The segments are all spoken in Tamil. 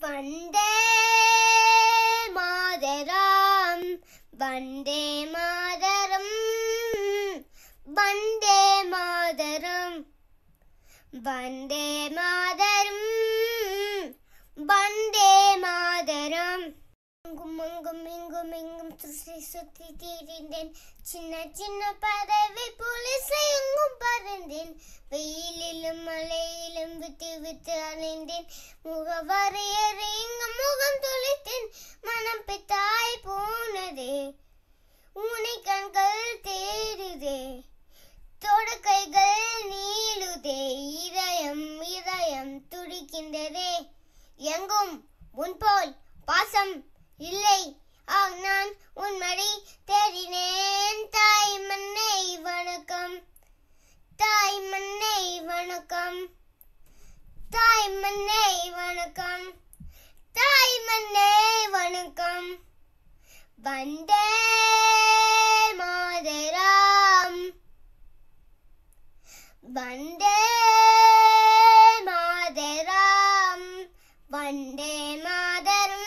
Vande Mataram, Vande Mataram, Vande Mataram, Vande Mataram, Vande Mataram. எங்கும் சுத்தி தீரிந்தேன். சின்ன சின்ன பறவை போல எங்கும் பறந்தேன். வெயிலிலும் மழையிலும் விட்டு விட்டு அலைந்தேன். முகவரையறை எங்கும் முகம் துளைத்தேன். மனம் பெத்தாய் போனதே, உன்னை கண்கள் தேடுதே, தொடு கைகள் நீளுதே, இதயம் துடிக்கின்றதே. எங்கும் உன் போல் பாசம் இல்லை, நான் உன் மடி தேடினேன். தாய் மண்ணை வணக்கம், தாய் மண்ணை வணக்கம், தாய் மண்ணை வணக்கம், தாய் மண்ணை வணக்கம். வந்தே மாதரம், வந்தே மாதரம், வந்தே மாதரம்,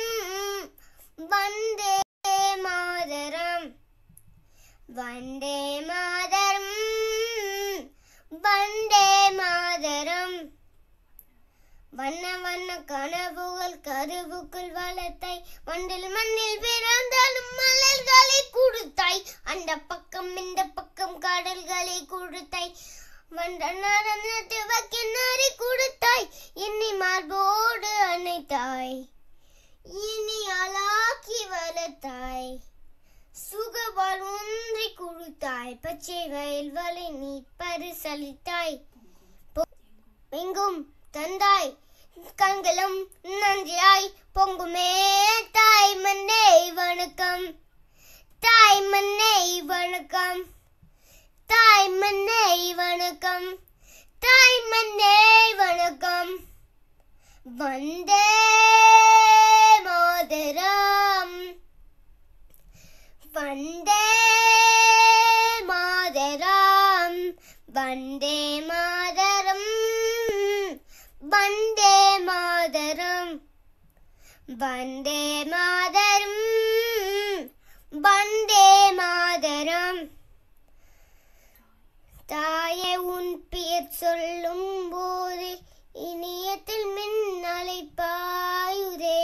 வந்தே மாதரம், வந்தே மாதரம், வந்தே மாதரம். வண்ண வண்ண கனவுகள் கருவுக்குள் வளர்த்தாய். மண்ணில் பிறந்தாலும் மலர்களை கொடுத்தாய். அந்த பக்கம் இந்த பக்கம் கடல்களை கொடுத்தாய். நடனத்தை கொடுத்தாய். என்னை மார்போடு அணைத்தாய். இனி அழாக்கி வளர்த்தாய். சுகவால் ஒன்றை கொடுத்தாய். பச்சை வயல் வலை நீ பரிசளித்தாய். எங்கும் தந்தாய். கண்களும் நன்றியாய் பொங்குமே. தாய் மண்ணை வணக்கம், தாய் மண்ணை வணக்கம், தாய் மண்ணை வணக்கம், தாய் மண்ணை வணக்கம். வந்தே மாதரம், வந்தே மாதரம், வந்தே மாதரம், வந்தே மாதரம், வந்தே மாதரம், வந்தே மாதரம். தாயே, உன் பெயர் சொல்லும் போது இனியத்தில் மின்னலை பாயுதே.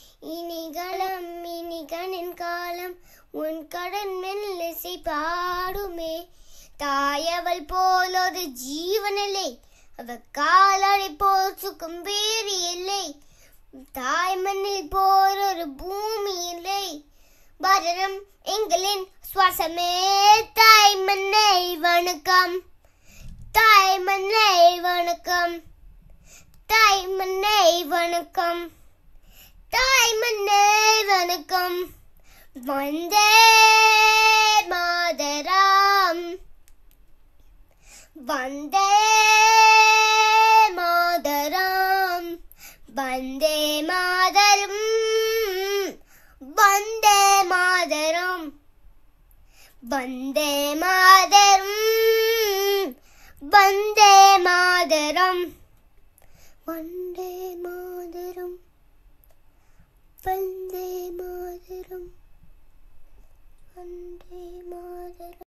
இனி கணின் காலம் உன் கடன் மெல்லிசை பாடுமே. தாயவள் போல் ஒரு ஜீவனில்லை, அவள் காலடி போல் சுகம் வேறு இல்லை. தாய் மண்ணில் போல் ஒரு பூமி இல்லை. பாரதம் எங்களின் சுவாசமே. தாய் மண்ணை வணக்கம், தாய் மண்ணை வணக்கம், தாய் மண்ணை வணக்கம், தாய் மண்ணை வணக்கம். வந்தே மாதரம், வந்தே மாதரம், வந்தே மாதரம், வந்தே மாதரம், வந்தே மாதரம், வந்தே மாதரம், வந்தே மாதரம், வந்தே மாதரம், வந்தே மாதரம்.